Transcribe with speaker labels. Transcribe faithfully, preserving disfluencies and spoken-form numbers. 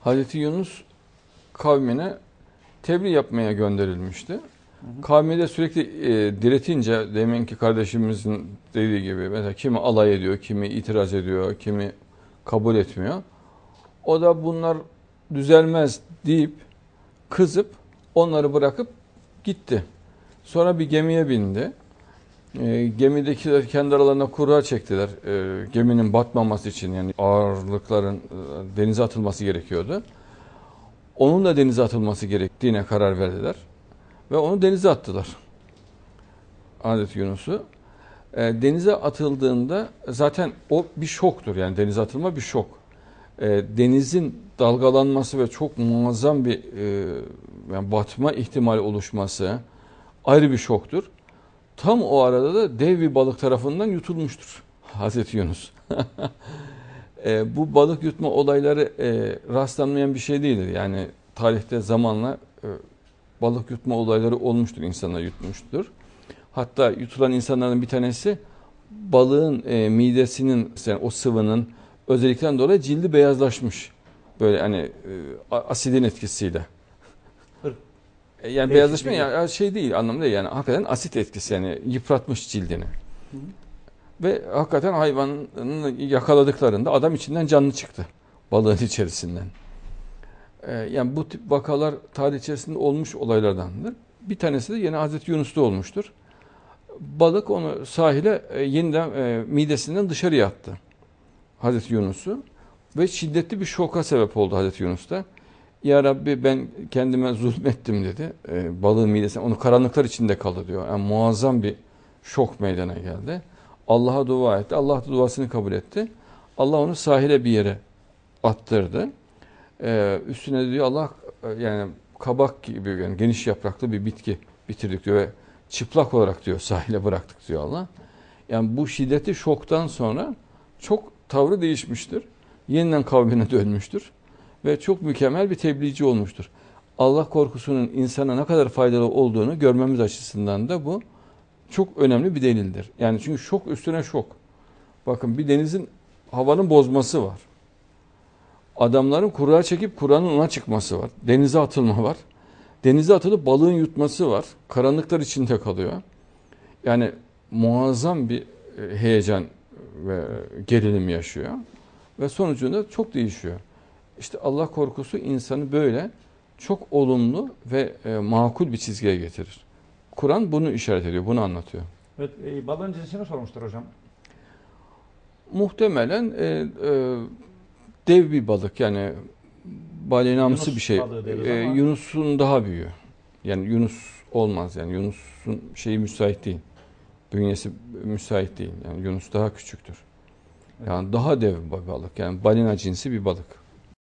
Speaker 1: Hazreti Yunus kavmine tebliğ yapmaya gönderilmişti. Hı hı. Kavmi de sürekli e, diretince, deminki kardeşimizin dediği gibi, mesela kimi alay ediyor, kimi itiraz ediyor, kimi kabul etmiyor. O da bunlar düzelmez deyip, kızıp, onları bırakıp gitti. Sonra bir gemiye bindi. E, gemidekiler kendi aralarına kura çektiler. E, geminin batmaması için, yani ağırlıkların e, denize atılması gerekiyordu. Onun da denize atılması gerektiğine karar verdiler. Ve onu denize attılar. Hazreti Yunus'u. E, denize atıldığında zaten o bir şoktur. Yani denize atılma bir şok. E, denizin dalgalanması ve çok muazzam bir e, yani batma ihtimali oluşması ayrı bir şoktur. Tam o arada da dev bir balık tarafından yutulmuştur Hazreti Yunus. e, bu balık yutma olayları e, rastlanmayan bir şey değildir. Yani tarihte zamanla e, balık yutma olayları olmuştur, insanlar yutmuştur. Hatta yutulan insanların bir tanesi balığın e, midesinin, yani o sıvının özellikten dolayı cildi beyazlaşmış. Böyle hani e, asidin etkisiyle. E, yani Değişik beyazlaşma ya şey değil anlamda değil, yani hakikaten asit etkisi, yani yıpratmış cildini. Hı hı. Ve hakikaten hayvanı yakaladıklarında adam içinden canlı çıktı, balığın içerisinden. E, yani bu tip vakalar tarih içerisinde olmuş olaylardandır. Bir tanesi de yine Hazreti Yunus'ta olmuştur. Balık onu sahile e, yeniden e, midesinden dışarıya attı Hazreti Yunus'u ve şiddetli bir şoka sebep oldu Hazreti Yunus'ta. Ya Rabbi, ben kendime zulmettim dedi. E, balığın midesinden, onu karanlıklar içinde kaldı diyor. Yani muazzam bir şok meydana geldi. Allah'a dua etti. Allah da duasını kabul etti. Allah onu sahile bir yere attırdı. E, üstüne diyor Allah e, yani kabak gibi, yani geniş yapraklı bir bitki bitirdik diyor ve çıplak olarak diyor sahile bıraktık diyor Allah. Yani bu şiddetli şoktan sonra çok tavrı değişmiştir. Yeniden kavmine dönmüştür. Ve çok mükemmel bir tebliğci olmuştur. Allah korkusunun insana ne kadar faydalı olduğunu görmemiz açısından da bu çok önemli bir delildir. Yani çünkü şok üstüne şok. Bakın, bir denizin havanın bozması var. Adamların kura çekip kuranın ona çıkması var. Denize atılma var. Denize atılıp balığın yutması var. Karanlıklar içinde kalıyor. Yani muazzam bir heyecan ve gerilim yaşıyor. Ve sonucunda çok değişiyor. İşte Allah korkusu insanı böyle çok olumlu ve e, makul bir çizgiye getirir. Kur'an bunu işaret ediyor, bunu anlatıyor.
Speaker 2: Evet, e, balığın cinsini sormuştur hocam.
Speaker 1: Muhtemelen e, e, dev bir balık, yani balinamsı
Speaker 2: Yunus
Speaker 1: bir şey. E, Yunus'un daha büyüğü. Yani Yunus olmaz, yani Yunus'un şeyi müsait değil. Bünyesi müsait değil. Yani Yunus daha küçüktür. Evet. Yani daha dev bir balık. Yani balina cinsi bir balık.